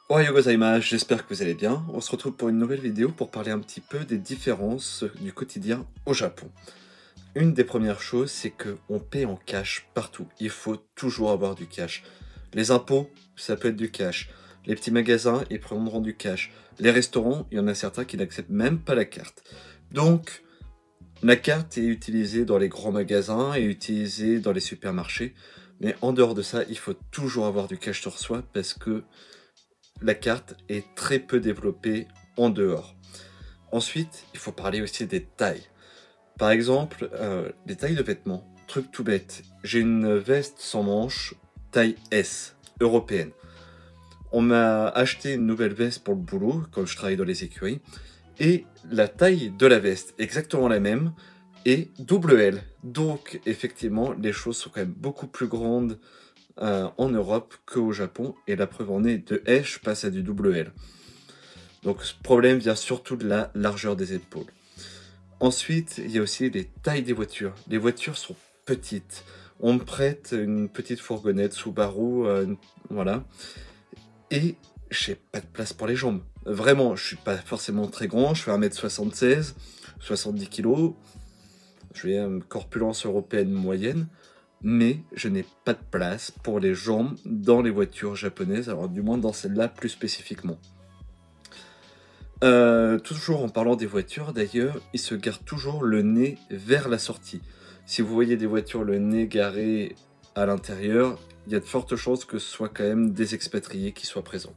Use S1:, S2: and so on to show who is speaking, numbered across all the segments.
S1: Ohayou gozaimasu, j'espère que vous allez bien. On se retrouve pour une nouvelle vidéo pour parler un petit peu des différences du quotidien au Japon. Une des premières choses, c'est qu'on paie en cash partout. Il faut toujours avoir du cash. Les impôts, ça peut être du cash. Les petits magasins, ils prendront du cash. Les restaurants, il y en a certains qui n'acceptent même pas la carte. Donc, la carte est utilisée dans les grands magasins et utilisée dans les supermarchés. Mais en dehors de ça, il faut toujours avoir du cash sur soi parce que la carte est très peu développée en dehors. Ensuite, il faut parler aussi des tailles. Par exemple, les tailles de vêtements. Truc tout bête. J'ai une veste sans manches, taille S, européenne. On m'a acheté une nouvelle veste pour le boulot, quand je travaille dans les écuries, et la taille de la veste, exactement la même, est double L. Donc, effectivement, les choses sont quand même beaucoup plus grandes en Europe qu'au Japon, et la preuve en est, de S, je passe à du double L. Donc, ce problème vient surtout de la largeur des épaules. Ensuite, il y a aussi les tailles des voitures. Les voitures sont petites. On me prête une petite fourgonnette Subaru, voilà. Et j'ai pas de place pour les jambes. Vraiment, je suis pas forcément très grand. Je fais 1m76, 70 kg. Je vais une corpulence européenne moyenne. Mais je n'ai pas de place pour les jambes dans les voitures japonaises. Alors, du moins dans celle-là plus spécifiquement. Toujours en parlant des voitures, d'ailleurs, ils se garent toujours le nez vers la sortie. Si vous voyez des voitures le nez garé à l'intérieur, il y a de fortes chances que ce soit quand même des expatriés qui soient présents.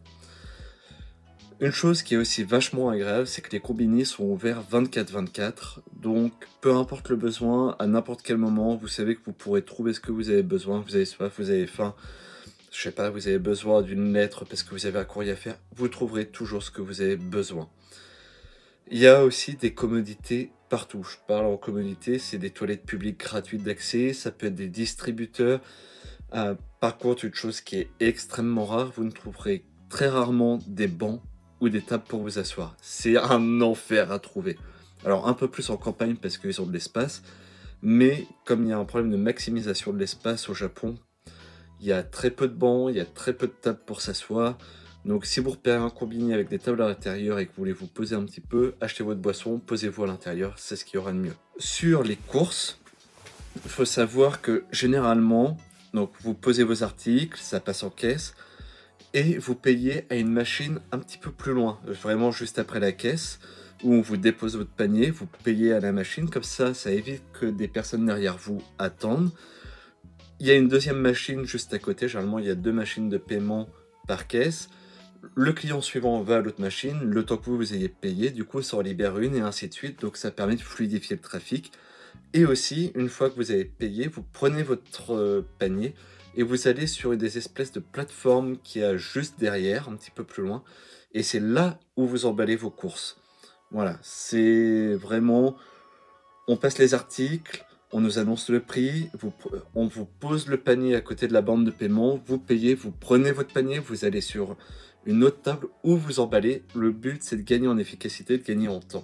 S1: Une chose qui est aussi vachement agréable, c'est que les combini sont ouverts 24/24, donc peu importe le besoin, à n'importe quel moment, vous savez que vous pourrez trouver ce que vous avez besoin, vous avez soif, vous avez faim, je sais pas, vous avez besoin d'une lettre parce que vous avez un courrier à faire, vous trouverez toujours ce que vous avez besoin. Il y a aussi des commodités partout. Je parle en commodité, c'est des toilettes publiques gratuites d'accès, ça peut être des distributeurs. Par contre, une chose qui est extrêmement rare, vous ne trouverez très rarement des bancs ou des tables pour vous asseoir. C'est un enfer à trouver. Alors un peu plus en campagne parce qu'ils ont de l'espace, mais comme il y a un problème de maximisation de l'espace au Japon, il y a très peu de bancs, il y a très peu de tables pour s'asseoir. Donc si vous repérez un combini avec des tables à l'intérieur et que vous voulez vous poser un petit peu, achetez votre boisson, posez-vous à l'intérieur, c'est ce qu'il y aura de mieux. Sur les courses, il faut savoir que généralement, donc vous posez vos articles, ça passe en caisse, et vous payez à une machine un petit peu plus loin, vraiment juste après la caisse, où on vous dépose votre panier, vous payez à la machine, comme ça évite que des personnes derrière vous attendent. Il y a une deuxième machine juste à côté, généralement il y a 2 machines de paiement par caisse. Le client suivant va à l'autre machine, le temps que vous ayez payé, du coup ça en libère une et ainsi de suite, donc ça permet de fluidifier le trafic. Et aussi, une fois que vous avez payé, vous prenez votre panier et vous allez sur des espèces de plateformes qu'il y a juste derrière, un petit peu plus loin, et c'est là où vous emballez vos courses. Voilà, c'est vraiment, on passe les articles, on nous annonce le prix, on vous pose le panier à côté de la bande de paiement, vous payez, vous prenez votre panier, vous allez sur une autre table où vous emballez. Le but, c'est de gagner en efficacité, de gagner en temps.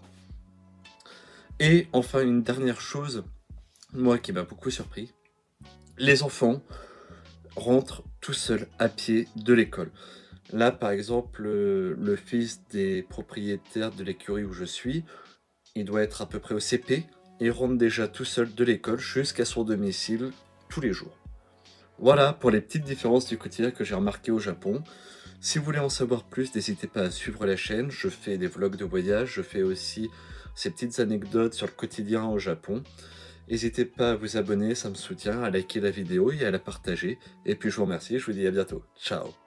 S1: Et enfin, une dernière chose, moi qui m'a beaucoup surpris, les enfants rentrent tout seuls à pied de l'école. Là, par exemple, le fils des propriétaires de l'écurie où je suis, il doit être à peu près au CP, il rentre déjà tout seul de l'école jusqu'à son domicile tous les jours. Voilà pour les petites différences du quotidien que j'ai remarquées au Japon. Si vous voulez en savoir plus, n'hésitez pas à suivre la chaîne. Je fais des vlogs de voyage, je fais aussi ces petites anecdotes sur le quotidien au Japon. N'hésitez pas à vous abonner, ça me soutient, à liker la vidéo et à la partager. Et puis je vous remercie, je vous dis à bientôt. Ciao!